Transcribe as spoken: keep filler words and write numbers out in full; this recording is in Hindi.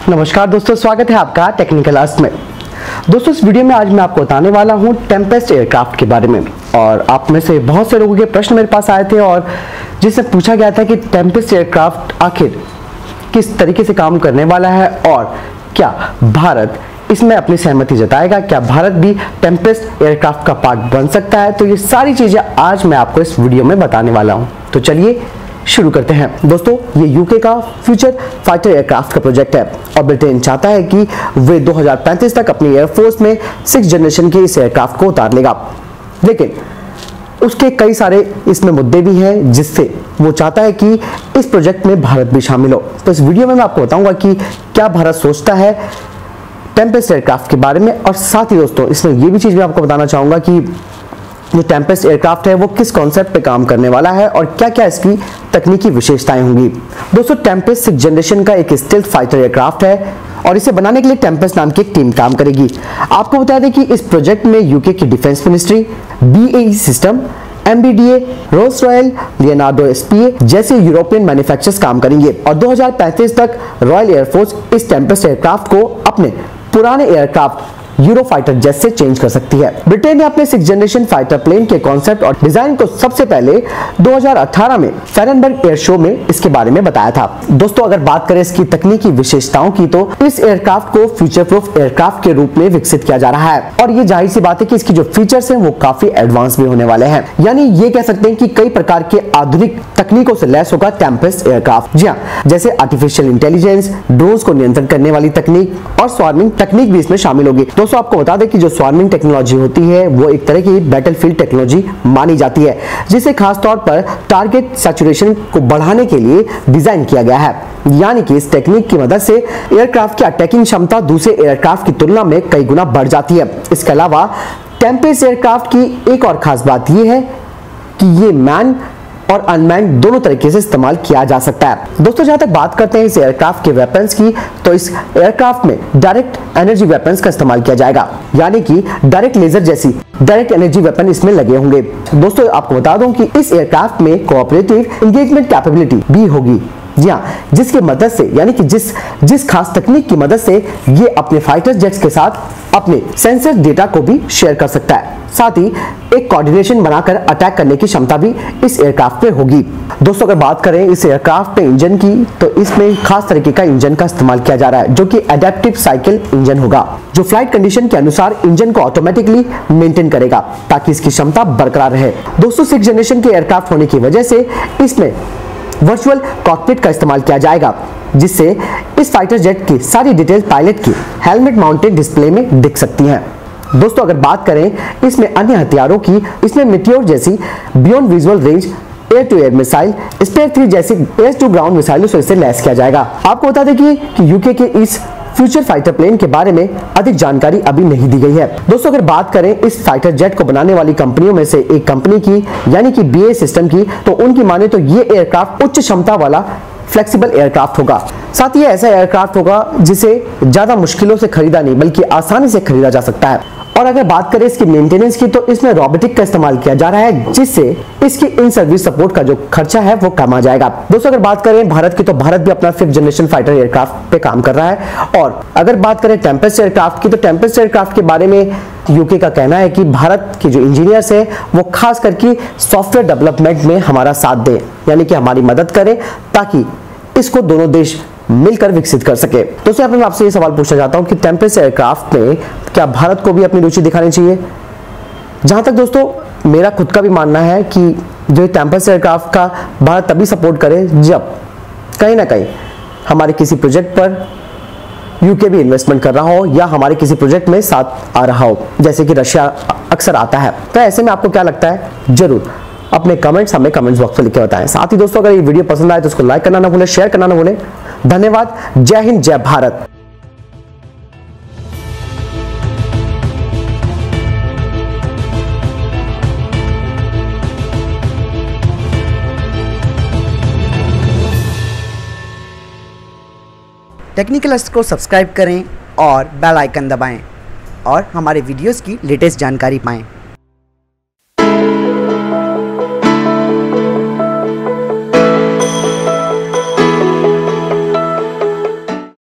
नमस्कार दोस्तों, स्वागत है आपका टेक्निकल अस्ट में। दोस्तों इस वीडियो में आज मैं आपको बताने वाला हूं टेम्पेस्ट एयरक्राफ्ट के बारे में। और आप में से बहुत से लोगों के प्रश्न मेरे पास आए थे और जिससे पूछा गया था कि टेम्पेस्ट एयरक्राफ्ट आखिर किस तरीके से काम करने वाला है और क्या भारत इसमें अपनी सहमति जताएगा, क्या भारत भी टेम्पेस्ट एयरक्राफ्ट का पार्ट बन सकता है। तो ये सारी चीजें आज मैं आपको इस वीडियो में बताने वाला हूं। तो चलिए शुरू करते हैं। दोस्तों ये यूके का फ्यूचर फाइटर एयरक्राफ्ट का प्रोजेक्ट है और ब्रिटेन चाहता है कि वे दो हज़ार पैंतीस तक अपनी एयरफोर्स में सिक्स जनरेशन के इस एयरक्राफ्ट को उतार लेगा। लेकिन उसके कई सारे इसमें मुद्दे भी हैं जिससे वो चाहता है कि इस प्रोजेक्ट में भारत भी शामिल हो। तो इस वीडियो में मैं आपको बताऊंगा कि क्या भारत सोचता है टेम्पेस्ट एयरक्राफ्ट के बारे में, और साथ ही दोस्तों इसमें ये भी चीज़ मैं आपको बताना चाहूँगा कि जो टेम्पेस्ट एयरक्राफ्ट है वो किस कॉन्सेप्ट पे काम करने वाला है और क्या क्या इसकी तकनीकी विशेषताएं होंगी। दोस्तों टेम्पेस्ट सिक्स जनरेशन का एक स्टेल्थ फाइटर एयरक्राफ्ट है और इसे बनाने के लिए टेम्पेस्ट नाम की एक टीम काम करेगी। आपको बता दें कि इस प्रोजेक्ट में यूके की defence ministry, BAE system, MBDA, Rolls Royal, Leonardo SPA जैसे यूरोपियन मैन्युफैक्चरर्स काम करेंगे और दो हज़ार पैंतीस तक रॉयल एयरफोर्स इस टेम्पेस्ट एयरक्राफ्ट को अपने पुराने एयरक्राफ्ट यूरो फाइटर जेट से चेंज कर सकती है। ब्रिटेन ने अपने सिक्स जनरेशन फाइटर प्लेन के कॉन्सेप्ट और डिजाइन को सबसे पहले दो हज़ार अठारह में फेरेनबर्ग एयर शो में इसके बारे में बताया था। दोस्तों अगर बात करें इसकी तकनीकी विशेषताओं की तो इस एयरक्राफ्ट को फ्यूचर प्रूफ एयरक्राफ्ट के रूप में विकसित किया जा रहा है और ये जाहिर सी बात है कि इसकी जो फीचर्स हैं वो काफी एडवांस भी होने वाले हैं। यानी ये कह सकते हैं कि कई प्रकार के आधुनिक तकनीकों से लैस होगा टेम्पेस्ट एयरक्राफ्ट। जी हाँ, जैसे आर्टिफिशियल इंटेलिजेंस, ड्रोन्स को नियंत्रण करने वाली तकनीक और स्वार्मिंग तकनीक भी इसमें शामिल होगी। दोस्तों आपको बता दें कि जो स्वार्मिंग टेक्नोलॉजी होती है वो एक तरह की बैटलफील्ड टेक्नोलॉजी मानी जाती है जिसे खासतौर पर टारगेट सैचुरेशन को बढ़ाने के लिए डिजाइन किया गया है। यानी कि इस टेक्निक की मदद से एयरक्राफ्ट की अटैकिंग क्षमता दूसरे एयरक्राफ्ट की तुलना में कई गुना बढ़ जाती है। इसके अलावा टेम्पेस्ट एयरक्राफ्ट की एक और खास बात यह है कि ये मैन और अनमैन्ड दोनों तरीके से इस्तेमाल किया जा सकता है। दोस्तों जहां तक बात करते हैं इस एयरक्राफ्ट के वेपन्स की, तो इस एयरक्राफ्ट में डायरेक्ट एनर्जी वेपन्स का इस्तेमाल किया जाएगा, यानी कि डायरेक्ट लेजर जैसी डायरेक्ट एनर्जी वेपन इसमें लगे होंगे। दोस्तों आपको बता दूं कि इस एयरक्राफ्ट में कोऑपरेटिव एंगेजमेंट कैपेबिलिटी भी होगी। जी हाँ, जिसकी मदद से यानी कि जिस जिस खास तकनीक की मदद से ये अपने फाइटर जेट्स के साथ अपने सेंसर डेटा को भी शेयर कर सकता है। साथ ही एक कोऑर्डिनेशन बनाकर अटैक करने की क्षमता भी इस एयरक्राफ्ट में होगी। दोस्तों अगर बात करें इस एयरक्राफ्ट में इंजन की, तो इसमें खास तरीके का इंजन का इस्तेमाल किया जा रहा है जो कि एडेप्टिव साइकिल इंजन होगा, जो फ्लाइट कंडीशन के अनुसार इंजन को ऑटोमेटिकली मेंटेन करेगा ताकि इसकी क्षमता बरकरार रहे। दोस्तों सिक्स जनरेशन के एयरक्राफ्ट होने की वजह से इसमें वर्चुअल कॉकपिट का इस्तेमाल किया जाएगा, जिससे इस फाइटर जेट की सारी डिटेल पायलट की हेलमेट माउंटेड डिस्प्ले में दिख सकती हैं। दोस्तों अगर बात करें इसमें अन्य हथियारों की, इसमें मिटियोर जैसी beyond visual range air to air missile, spear three जैसी एयर टू ग्राउंड मिसाइलों से इसे लैस किया जाएगा। आपको बता दें कि, कि यूके के इस फ्यूचर फाइटर प्लेन के बारे में अधिक जानकारी अभी नहीं दी गई है। दोस्तों अगर बात करें इस फाइटर जेट को बनाने वाली कंपनियों में से एक कंपनी की यानी कि बीए सिस्टम की, तो उनकी माने तो ये एयरक्राफ्ट उच्च क्षमता वाला फ्लेक्सिबल एयरक्राफ्ट होगा। साथ ही ऐसा एयरक्राफ्ट होगा जिसे ज्यादा मुश्किलों से खरीदा नहीं बल्कि आसानी से खरीदा जा सकता है। और अगर बात करें इसकी मेंटेनेंस की, तो इसमें रोबोटिक का इस्तेमाल किया जा रहा है जिससे इसकी इन सर्विस सपोर्ट का जो खर्चा है वो कम आ जाएगा। दोस्तों अगर बात करें भारत की, तो भारत भी अपना फिफ्थ जनरेशन फाइटर एयरक्राफ्ट पे काम कर रहा है। और अगर बात करें टेम्पेस्ट एयरक्राफ्ट की, तो टेम्पेस्ट एयरक्राफ्ट के बारे में यूके का कहना है कि भारत के जो इंजीनियर्स है वो खास करके सॉफ्टवेयर डेवलपमेंट में हमारा साथ दें, यानी कि हमारी मदद करें ताकि इसको दोनों देश मिलकर विकसित कर सके। दोस्तों मैं आपसे ये सवाल पूछना चाहता हूं कि टेम्पेस्ट एयरक्राफ्ट में क्या भारत को भी अपनी रुचि दिखानी चाहिए। जहां तक दोस्तों मेरा खुद का भी मानना है कि जो टेम्पेस्ट एयरक्राफ्ट का भारत तभी सपोर्ट करे जब कहीं ना कहीं हमारे किसी प्रोजेक्ट पर यूके भी इन्वेस्टमेंट कर रहा हो या हमारे किसी प्रोजेक्ट में साथ आ रहा हो, जैसे कि रशिया अक्सर आता है। तो ऐसे में आपको क्या लगता है, जरूर अपने कमेंट्स हमें कमेंट्स बॉक्स में लिख के बताएं। साथ ही दोस्तों अगर ये वीडियो पसंद आए तो उसको लाइक करना ना भूलें, शेयर करना ना भूलें। धन्यवाद। जय हिंद, जय भारत। टेक्निकल अस्ट को सब्सक्राइब करें और बेल आइकन दबाएं और हमारे वीडियोस की लेटेस्ट जानकारी पाएं।